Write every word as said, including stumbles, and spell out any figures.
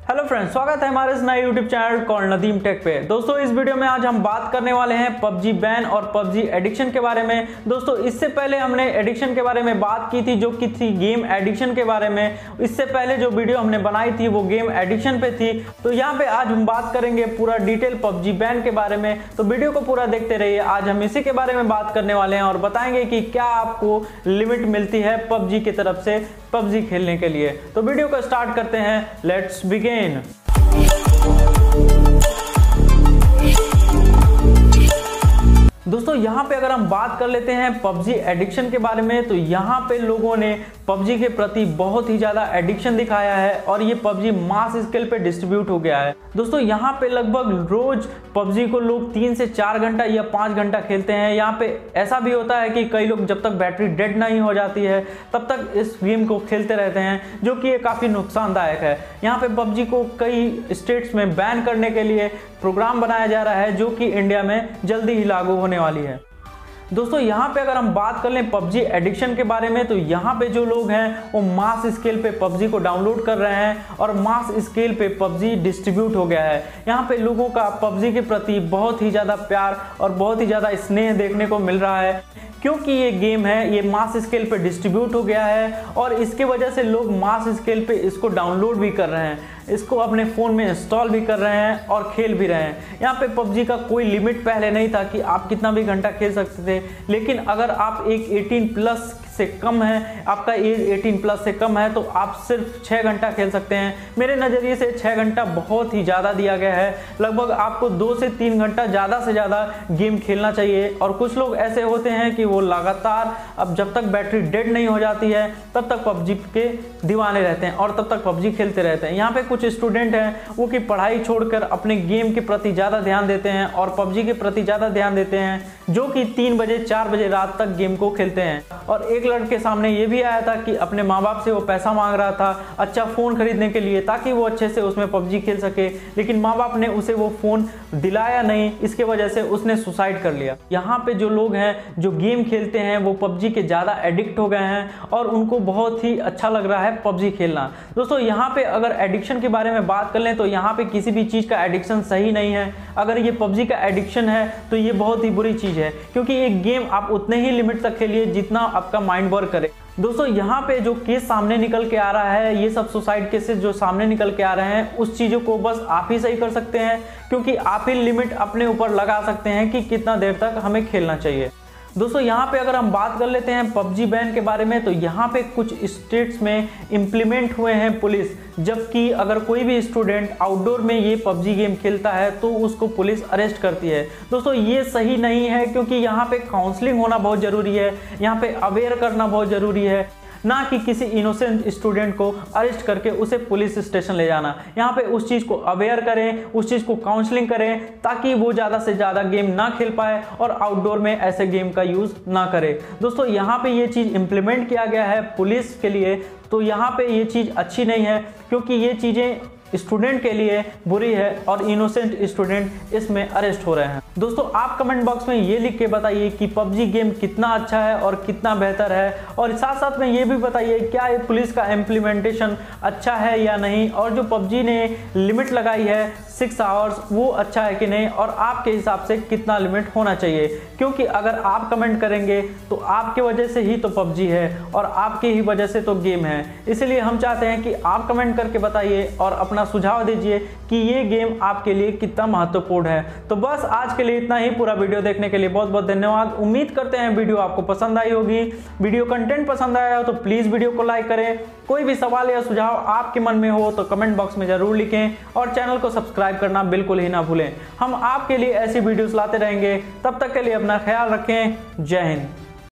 Hello friends, स्वागत है हमारे इस नए YouTube channel call Nadeem tech पे। दोस्तों इस वीडियो में आज हम बात करने वाले हैं पबजी बैन और पबजी एडिक्शन के बारे में। दोस्तों इससे पहले हमने एडिक्शन के बारे में बात की थी, जो कि थी गेम एडिक्शन के बारे में। इससे पहले जो वीडियो हमने बनाई थी वो गेम एडिक्शन पे थी। तो यहाँ पे आज हम बात करेंगे पूरा डिटेल पबजी बैन के बारे में, तो वीडियो को पूरा देखते रहिए। आज हम इसी के बारे में बात करने वाले हैं और बताएंगे कि क्या आपको लिमिट मिलती है पबजी की तरफ से पबजी खेलने के लिए। तो वीडियो को स्टार्ट करते हैं, लेट्स बिगिन। दोस्तों यहाँ पे अगर हम बात कर लेते हैं पबजी एडिक्शन के बारे में, तो यहाँ पे लोगों ने पबजी के प्रति बहुत ही ज़्यादा एडिक्शन दिखाया है और ये पबजी मास स्केल पे डिस्ट्रीब्यूट हो गया है। दोस्तों यहाँ पे लगभग रोज पबजी को लोग तीन से चार घंटा या पाँच घंटा खेलते हैं। यहाँ पे ऐसा भी होता है कि कई लोग जब तक बैटरी डेड नहीं हो जाती है तब तक इस गेम को खेलते रहते हैं, जो कि ये काफ़ी नुकसानदायक है। यहाँ पे पबजी को कई स्टेट्स में बैन करने के लिए प्रोग्राम बनाया जा रहा है, जो कि इंडिया में जल्दी ही लागू होने वाली है। दोस्तों यहाँ पे अगर हम बात कर लें पबजी एडिक्शन के बारे में, तो यहाँ पे जो लोग हैं वो मास स्केल पे पबजी को डाउनलोड कर रहे हैं और मास स्केल पे पबजी डिस्ट्रीब्यूट हो गया है। यहाँ पे लोगों का पबजी के प्रति बहुत ही ज़्यादा प्यार और बहुत ही ज़्यादा स्नेह देखने को मिल रहा है, क्योंकि ये गेम है ये मास स्केल पे डिस्ट्रीब्यूट हो गया है और इसके वजह से लोग मास स्केल पे इसको डाउनलोड भी कर रहे हैं, इसको अपने फ़ोन में इंस्टॉल भी कर रहे हैं और खेल भी रहे हैं। यहाँ पे पबजी का कोई लिमिट पहले नहीं था कि आप कितना भी घंटा खेल सकते थे, लेकिन अगर आप एक अठारह प्लस से कम है, आपका एज अठारह प्लस से कम है, तो आप सिर्फ छः घंटा खेल सकते हैं। मेरे नज़रिए से छः घंटा बहुत ही ज़्यादा दिया गया है। लगभग आपको दो से तीन घंटा ज़्यादा से ज़्यादा गेम खेलना चाहिए। और कुछ लोग ऐसे होते हैं कि वो लगातार अब जब तक बैटरी डेड नहीं हो जाती है तब तक पबजी के दीवाने रहते हैं और तब तक पबजी खेलते रहते हैं। यहाँ पे कुछ स्टूडेंट हैं वो कि पढ़ाई छोड़कर अपने गेम के प्रति ज़्यादा ध्यान देते हैं और पबजी के प्रति ज़्यादा ध्यान देते हैं, जो कि तीन बजे चार बजे रात तक गेम को खेलते हैं। और एक लड़के सामने ये भी आया था कि अपने माँ बाप से वो पैसा मांग रहा था अच्छा फ़ोन खरीदने के लिए, ताकि वो अच्छे से उसमें पबजी खेल सके, लेकिन माँ बाप ने उसे वो फ़ोन दिलाया नहीं। इसके वजह से उसने सुसाइड कर लिया। यहाँ पे जो लोग हैं जो गेम खेलते हैं वो पबजी के ज़्यादा एडिक्ट हो गए हैं और उनको बहुत ही अच्छा लग रहा है पबजी खेलना। दोस्तों यहाँ पे अगर एडिक्शन के बारे में बात कर लें तो यहाँ पे किसी भी चीज़ का एडिक्शन सही नहीं है। अगर ये पबजी का एडिक्शन है तो ये बहुत ही बुरी चीज़ है, क्योंकि ये गेम आप उतने ही लिमिट तक खेलिए जितना आपका माइंड वर्क करे। दोस्तों यहाँ पे जो केस सामने निकल के आ रहा है, ये सब सुसाइड केसेस जो सामने निकल के आ रहे हैं, उस चीज़ों को बस आप ही सही कर सकते हैं, क्योंकि आप ही लिमिट अपने ऊपर लगा सकते हैं कि कितना देर तक हमें खेलना चाहिए। दोस्तों यहाँ पे अगर हम बात कर लेते हैं पबजी बैन के बारे में, तो यहाँ पे कुछ स्टेट्स में इम्प्लीमेंट हुए हैं पुलिस, जबकि अगर कोई भी स्टूडेंट आउटडोर में ये पबजी गेम खेलता है तो उसको पुलिस अरेस्ट करती है। दोस्तों ये सही नहीं है, क्योंकि यहाँ पे काउंसलिंग होना बहुत ज़रूरी है, यहाँ पे अवेयर करना बहुत ज़रूरी है, ना कि किसी इनोसेंट स्टूडेंट को अरेस्ट करके उसे पुलिस स्टेशन ले जाना। यहाँ पे उस चीज़ को अवेयर करें, उस चीज़ को काउंसलिंग करें, ताकि वो ज़्यादा से ज़्यादा गेम ना खेल पाए और आउटडोर में ऐसे गेम का यूज़ ना करे। दोस्तों यहाँ पे ये चीज़ इम्प्लीमेंट किया गया है पुलिस के लिए, तो यहाँ पे ये चीज़ अच्छी नहीं है, क्योंकि ये चीज़ें स्टूडेंट के लिए बुरी है और इनोसेंट स्टूडेंट इसमें अरेस्ट हो रहे हैं। दोस्तों आप कमेंट बॉक्स में ये लिख के बताइए कि पबजी गेम कितना अच्छा है और कितना बेहतर है, और साथ साथ में ये भी बताइए क्या ये पुलिस का इम्प्लीमेंटेशन अच्छा है या नहीं, और जो पबजी ने लिमिट लगाई है सिक्स आवर्स वो अच्छा है कि नहीं, और आपके हिसाब से कितना लिमिट होना चाहिए। क्योंकि अगर आप कमेंट करेंगे तो आपके वजह से ही तो पबजी है और आपकी ही वजह से तो गेम है। इसलिए हम चाहते हैं कि आप कमेंट करके बताइए और अपना सुझाव दीजिए कि ये गेम आपके लिए कितना महत्वपूर्ण है। तो बस आज के लिए इतना ही। पूरा वीडियो देखने के लिए बहुत बहुत धन्यवाद। उम्मीद करते हैं वीडियो आपको पसंद आई होगी। वीडियो कंटेंट पसंद आया हो तो प्लीज़ वीडियो को लाइक करें। कोई भी सवाल या सुझाव आपके मन में हो तो कमेंट बॉक्स में ज़रूर लिखें और चैनल को सब्सक्राइब करना बिल्कुल ही ना भूलें। हम आपके लिए ऐसी वीडियोस लाते रहेंगे। तब तक के लिए अपना ख्याल रखें। जय हिंद।